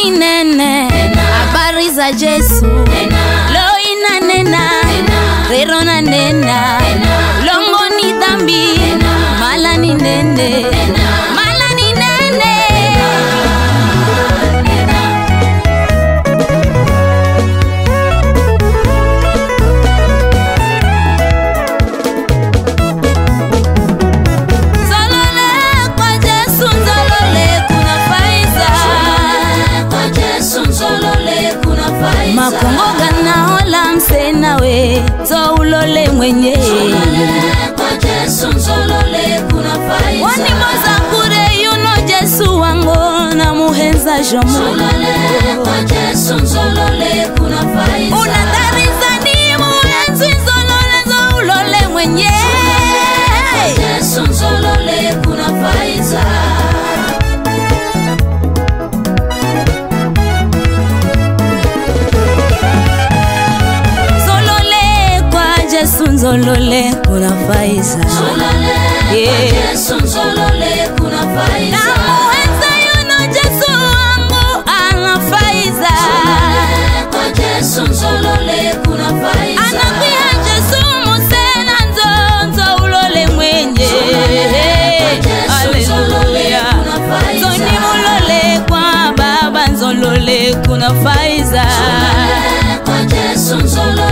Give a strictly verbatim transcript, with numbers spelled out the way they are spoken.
ni nene habari za Yesu lo ina nena rero na nena longo ni dhambi mala ni nene mala ni nene makongoga naola msenawe zo ulole mwenye kwa Yesu nzolole kuna faida wani moza kure yuno Yesu wango na muhenza jomo nzolole kwa Yesu nzolole kuna faida unadariza ni muhenzi nzolole zo ulole mwenye kwa Yesu nzolole kuna faida Nzolole kuna faiza Nzolole kwa Yesu nzolole kuna faiza na muhenza yuno Yesu wangu ana faiza Nzolole kwa Yesu nzolole kuna faiza anakuya Yesu musena nzonzo ulole mwenye Haleluya Zoni mulole kwa baba nzolole kuna faiza Nzolole kwa Yesu nzolole